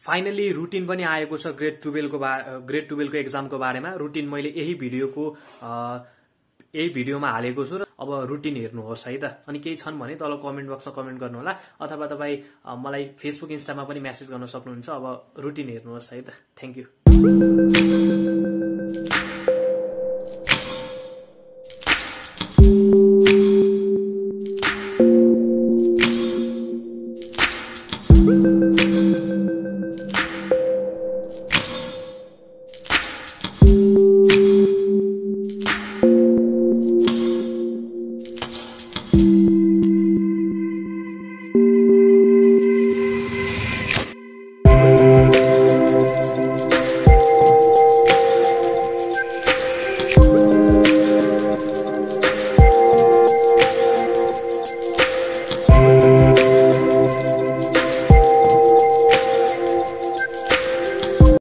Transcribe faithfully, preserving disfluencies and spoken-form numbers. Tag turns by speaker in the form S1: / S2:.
S1: Finally routine पनि आएको छ ग्रेड ट्वेल्भ को ग्रेड ट्वेल्भ को एक्जामको बारेमा। रुटिन मैले यही भिडियोको यही भिडियोमा हालेको छु र अब रुटिन हेर्नुहोस् है त। अनि केही छन् भने तल कमेन्ट बक्समा कमेन्ट गर्नु होला अथवा तपाई मलाई फेसबुक इन्स्टामा पनि मेसेज गर्न सक्नुहुन्छ। अब रुटिन हेर्नुहोस् है त। Thank you.